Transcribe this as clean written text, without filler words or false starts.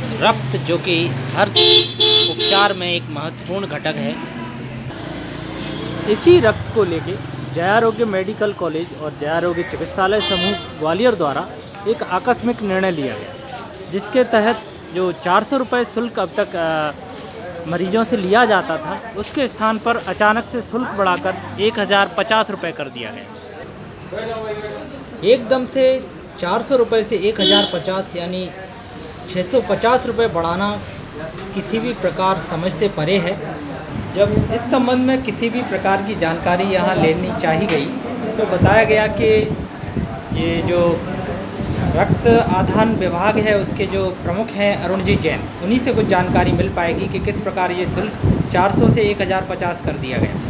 रक्त जो कि हर उपचार में एक महत्वपूर्ण घटक है। इसी रक्त को लेके जय आरोग्य मेडिकल कॉलेज और जय आरोग्य चिकित्सालय समूह ग्वालियर द्वारा एक आकस्मिक निर्णय लिया गया, जिसके तहत जो 400 रुपये शुल्क अब तक मरीजों से लिया जाता था, उसके स्थान पर अचानक से शुल्क बढ़ाकर 1050 रुपये कर दिया गया। एकदम से 400 रुपये से 1050 यानी 650 रुपये बढ़ाना किसी भी प्रकार समझ से परे है। जब इस संबंध में किसी भी प्रकार की जानकारी यहाँ लेनी चाही गई तो बताया गया कि ये जो रक्त आधान विभाग है उसके जो प्रमुख हैं अरुण जी जैन, उन्हीं से कुछ जानकारी मिल पाएगी कि किस प्रकार ये शुल्क 400 से 1050 कर दिया गया।